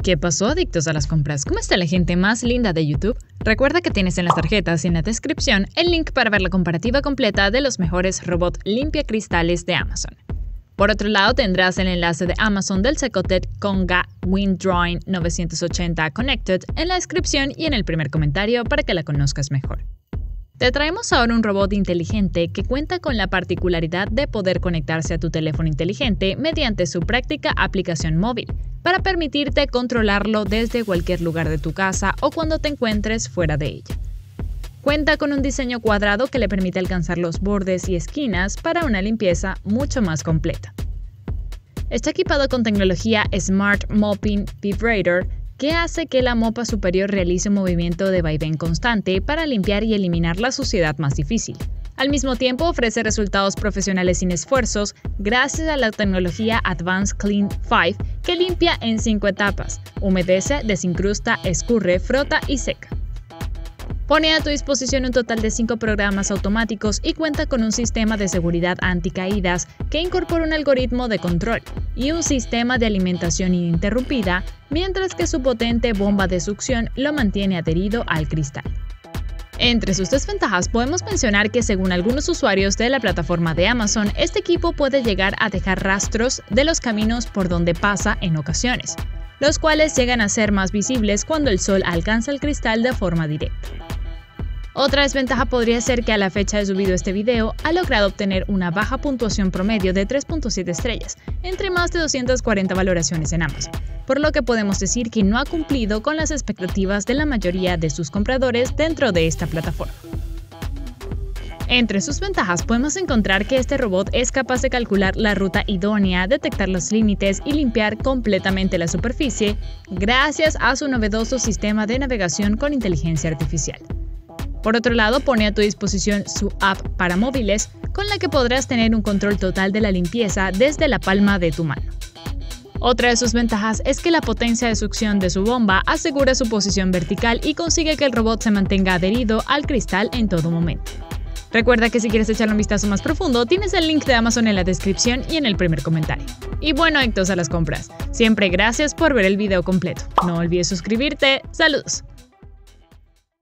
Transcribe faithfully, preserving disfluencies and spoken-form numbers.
¿Qué pasó, adictos a las compras? ¿Cómo está la gente más linda de YouTube? Recuerda que tienes en las tarjetas y en la descripción el link para ver la comparativa completa de los mejores robots limpiacristales de Amazon. Por otro lado, tendrás el enlace de Amazon del Secotec Konga Windrowing novecientos ochenta Connected en la descripción y en el primer comentario para que la conozcas mejor. Te traemos ahora un robot inteligente que cuenta con la particularidad de poder conectarse a tu teléfono inteligente mediante su práctica aplicación móvil, para permitirte controlarlo desde cualquier lugar de tu casa o cuando te encuentres fuera de ella. Cuenta con un diseño cuadrado que le permite alcanzar los bordes y esquinas para una limpieza mucho más completa. Está equipado con tecnología Smart Mopping Vibrator, que hace que la mopa superior realice un movimiento de vaivén constante para limpiar y eliminar la suciedad más difícil. Al mismo tiempo, ofrece resultados profesionales sin esfuerzos gracias a la tecnología Advanced Clean cinco, que limpia en cinco etapas: humedece, desincrusta, escurre, frota y seca. Pone a tu disposición un total de cinco programas automáticos y cuenta con un sistema de seguridad anticaídas que incorpora un algoritmo de control y un sistema de alimentación ininterrumpida, mientras que su potente bomba de succión lo mantiene adherido al cristal. Entre sus desventajas podemos mencionar que, según algunos usuarios de la plataforma de Amazon, este equipo puede llegar a dejar rastros de los caminos por donde pasa en ocasiones, los cuales llegan a ser más visibles cuando el sol alcanza el cristal de forma directa. Otra desventaja podría ser que a la fecha de subido este video ha logrado obtener una baja puntuación promedio de tres punto siete estrellas, entre más de doscientas cuarenta valoraciones en Amazon, por lo que podemos decir que no ha cumplido con las expectativas de la mayoría de sus compradores dentro de esta plataforma. Entre sus ventajas podemos encontrar que este robot es capaz de calcular la ruta idónea, detectar los límites y limpiar completamente la superficie gracias a su novedoso sistema de navegación con inteligencia artificial. Por otro lado, pone a tu disposición su app para móviles, con la que podrás tener un control total de la limpieza desde la palma de tu mano. Otra de sus ventajas es que la potencia de succión de su bomba asegura su posición vertical y consigue que el robot se mantenga adherido al cristal en todo momento. Recuerda que si quieres echarle un vistazo más profundo, tienes el link de Amazon en la descripción y en el primer comentario. Y bueno, adictos a las compras, siempre gracias por ver el video completo. No olvides suscribirte. ¡Saludos!